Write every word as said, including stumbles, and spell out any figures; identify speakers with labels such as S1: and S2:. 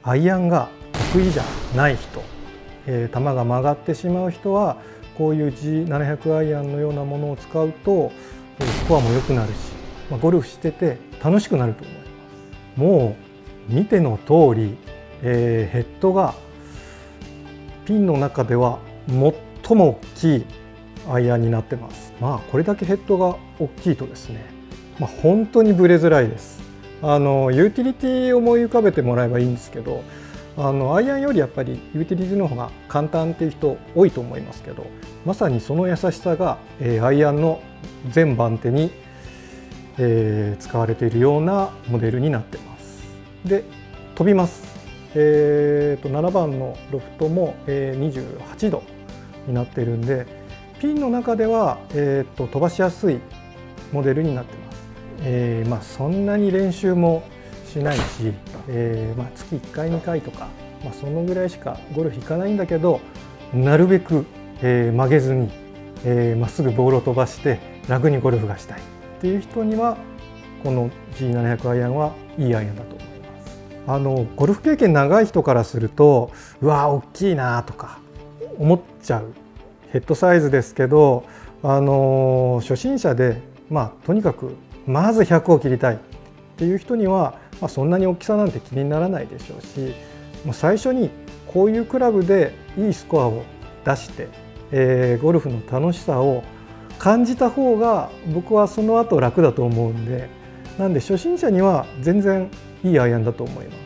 S1: アイアンが得意じゃない人、えー、球が曲がってしまう人はこういう ジーななひゃく アイアンのようなものを使うとスコアも良くなるし、まあ、ゴルフしてて楽しくなると思います。もう見ての通り、えー、ヘッドがピンの中では最も大きいアイアンになってます。まあこれだけヘッドが大きいとですね、まあ、本当にブレづらいです。あのユーティリティを思い浮かべてもらえばいいんですけど、あのアイアンよりやっぱりユーティリティの方が簡単っていう人多いと思いますけど、まさにその優しさが、えー、アイアンの全番手に、えー、使われているようなモデルになってます。で飛びます。えー、とななばんのロフトも、えー、にじゅうはちどになっているんで、ピンの中では、えー、と飛ばしやすいモデルになってます。えーまあ、そんなに練習もしないし、えーまあ、月いっかいにかいとか、まあ、そのぐらいしかゴルフ行かないんだけど、なるべく、えー、曲げずに、えー、まっすぐボールを飛ばして楽にゴルフがしたいっていう人にはこの ジーななひゃく アイアンはいいアイアンだと思います。あのゴルフ経験長い人からすると、うわー大きいなとか思っちゃうヘッドサイズですけど、あの初心者で、まあ、とにかくまずひゃくを切りたいっていう人には、まあ、そんなに大きさなんて気にならないでしょうし、もう最初にこういうクラブでいいスコアを出して、えー、ゴルフの楽しさを感じた方が僕はその後楽だと思うんで、なんで初心者には全然いいアイアンだと思います。